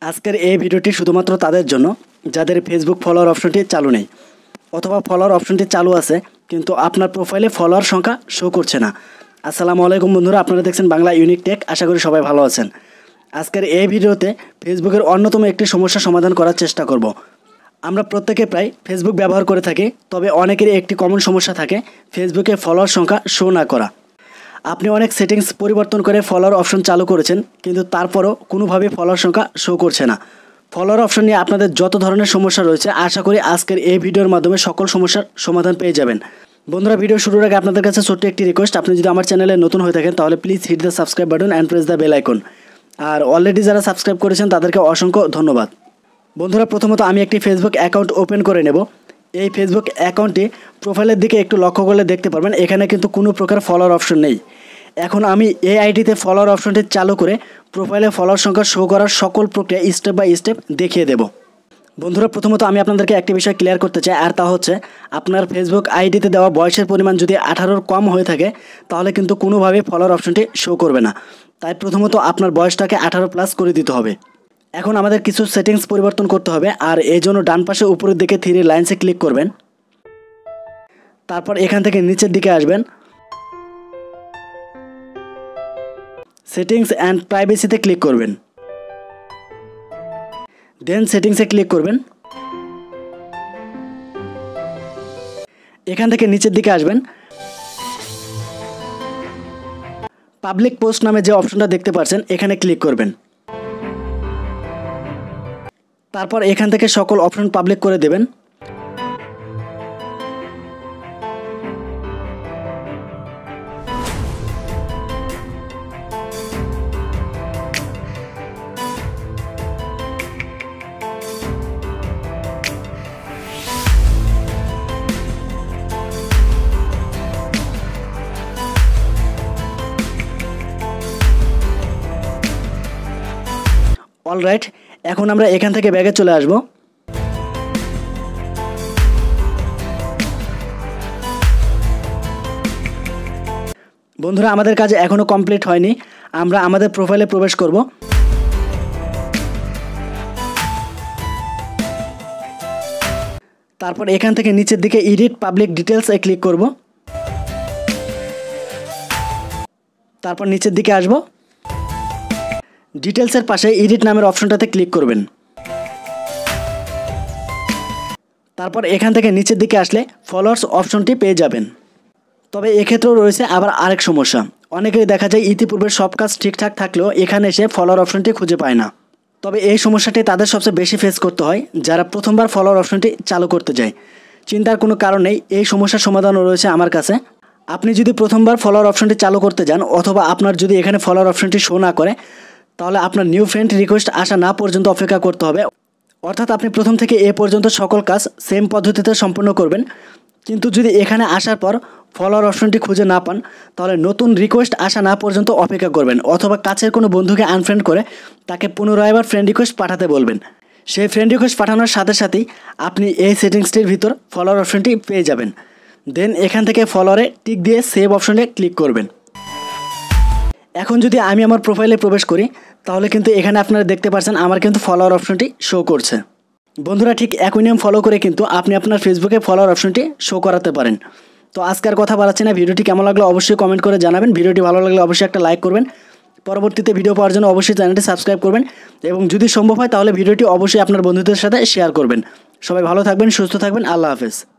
আজকের এই ভিডিওটি শুধুমাত্র তাদের জন্য যাদের ফেসবুক ফলোয়ার অপশনটি চালু নেই অথবা ফলোয়ার অপশনটি চালু আছে কিন্তু আপনার প্রোফাইলে ফলোয়ার সংখ্যা শো করছে না। আসসালামু আলাইকুম বন্ধুরা, আপনারা দেখছেন বাংলা ইউনিক টেক। আশা করি সবাই ভালো আছেন। আজকের এই ভিডিওতে ফেসবুকের অন্যতম একটি সমস্যা সমাধান করার চেষ্টা করব। আমরা প্রত্যেকে প্রায় ফেসবুক ব্যবহার করে থাকি, তবে অনেকেরই একটি কমন সমস্যা থাকে ফেসবুকে ফলোয়ার সংখ্যা শো না করা। আপনি অনেক সেটিংস পরিবর্তন করে ফলোয়ার অপশন চালু করেছেন, কিন্তু তারপরও কোনোভাবেই ফলোয়ার সংখ্যা শো করছে না। ফলোয়ার অপশন নিয়ে আপনাদের যত ধরনের সমস্যা রয়েছে, আশা করি আজকের এই ভিডিওর মাধ্যমে সকল সমস্যার সমাধান পেয়ে যাবেন। বন্ধুরা, ভিডিও শুরুর আগে আপনাদের কাছে ছোট্ট একটি রিকোয়েস্ট, আপনি যদি আমার চ্যানেলে নতুন হয়ে থাকেন তাহলে please hit the subscribe button and press the bell icon. আর অলরেডি যারা সাবস্ক্রাইব করেছেন তাদেরকে অসংখ্য ধন্যবাদ। বন্ধুরা, প্রথমত আমি একটি ফেসবুক অ্যাকাউন্ট ওপেন করে নেব। এই ফেসবুক অ্যাকাউন্টটি প্রোফাইলের দিকে একটু লক্ষ্য করলে দেখতে পারবেন এখানে কিন্তু কোনো প্রকার ফলোয়ার অপশন নেই। এখন আমি এই আইডিতে ফলোয়ার অপশনটি চালু করে প্রোফাইলে ফলোয়ার সংখ্যা শো করার সকল প্রক্রিয়া স্টেপ বাই স্টেপ দেখিয়ে দেব। বন্ধুরা, প্রথমত আমি আপনাদেরকে একটি বিষয় ক্লিয়ার করতে চাই, আর তা হচ্ছে আপনার ফেসবুক আইডিতে দেওয়া বয়সের পরিমাণ যদি 18-র কম হয়ে থাকে তাহলে কিন্তু কোনোভাবেই ফলোয়ার অপশনটি শো করবে না। তাই প্রথমত আপনার বয়সটাকে 18+ করে দিতে হবে। এখন আমাদের কিছু সেটিংস পরিবর্তন করতে হবে, আর এই জন্য ডান পাশে উপরের দিকে 3 লাইনসে ক্লিক করবেন। তারপর এখান থেকে নিচের দিকে আসবেন, সেটিংস অ্যান্ড প্রাইভেসিতে ক্লিক করবেন। দেন সেটিংসে ক্লিক করবেন। এখান থেকে নিচের দিকে আসবেন, পাবলিক পোস্ট নামে যে অপশনটা দেখতে পাচ্ছেন এখানে ক্লিক করবেন। তারপর এখান থেকে সকল অপশন পাবলিক করে দেবেন। অলরাইট, এখন আমরা এখান থেকে ব্যাগে চলে আসব। বন্ধুরা, আমাদের কাজ এখনও কমপ্লিট হয়নি। আমরা আমাদের প্রোফাইলে প্রবেশ করব। তারপর এখান থেকে নিচের দিকে এডিট পাবলিক ডিটেলসে ক্লিক করব। তারপর নিচের দিকে আসব, ডিটেলসের পাশে এডিট নামের অপশনটাতে ক্লিক করবেন। তারপর এখান থেকে নিচের দিকে আসলে ফলোয়ার্স অপশনটি পেয়ে যাবেন। তবে এক্ষেত্রেও রয়েছে আবার আরেক সমস্যা। অনেকেই দেখা যায় ইতিপূর্বে সব কাজ ঠিকঠাক থাকলেও এখানে এসে ফলোয়ার অপশনটি খুঁজে পায় না। তবে এই সমস্যাটি তাদের সবচেয়ে বেশি ফেস করতে হয় যারা প্রথমবার ফলোয়ার অপশনটি চালু করতে যায়। চিন্তার কোনো কারণ নেই, এই সমস্যার সমাধানও রয়েছে আমার কাছে। আপনি যদি প্রথমবার ফলোয়ার অপশনটি চালু করতে যান অথবা আপনার যদি এখানে ফলোয়ার অপশনটি শো না করে, তাহলে আপনার নিউ ফ্রেন্ড রিকোয়েস্ট আসা না পর্যন্ত অপেক্ষা করতে হবে। অর্থাৎ আপনি প্রথম থেকে এ পর্যন্ত সকল কাজ সেম পদ্ধতিতে সম্পূর্ণ করবেন। কিন্তু যদি এখানে আসার পর ফলোয়ার অপশনটি খুঁজে না পান, তাহলে নতুন রিকোয়েস্ট আসা না পর্যন্ত অপেক্ষা করবেন, অথবা কাছের কোনো বন্ধুকে আনফ্রেন্ড করে তাকে পুনরায় আবার ফ্রেন্ড রিকোয়েস্ট পাঠাতে বলবেন। সেই ফ্রেন্ড রিকোয়েস্ট পাঠানোর সাথে সাথেই আপনি এই সেটিংসটির ভিতর ফলোয়ার অপশনটি পেয়ে যাবেন। দেন এখান থেকে ফলোয়ারে টিক দিয়ে সেভ অপশনে ক্লিক করবেন। এখন যদি আমি আমার প্রোফাইলে প্রবেশ করি তাহলে কিন্তু এখানে আপনারা দেখতে পাচ্ছেন আমার কিন্তু ফলোয়ার অপশনটি শো করছে। বন্ধুরা, ঠিক একই নিয়ম ফলো করে কিন্তু আপনি আপনার ফেসবুকে ফলোয়ার অপশনটি শো করাতে পারেন। তো আজকের কথা বাড়াচ্ছি না, ভিডিওটি কেমন লাগলো অবশ্যই কমেন্ট করে জানাবেন। ভিডিওটি ভালো লাগলে অবশ্যই একটা লাইক করবেন। পরবর্তীতে ভিডিও পাওয়ার জন্য অবশ্যই চ্যানেলটি সাবস্ক্রাইব করবেন, এবং যদি সম্ভব হয় তাহলে ভিডিওটি অবশ্যই আপনার বন্ধুদের সাথে শেয়ার করবেন। সবাই ভালো থাকবেন, সুস্থ থাকবেন। আল্লাহ হাফেজ।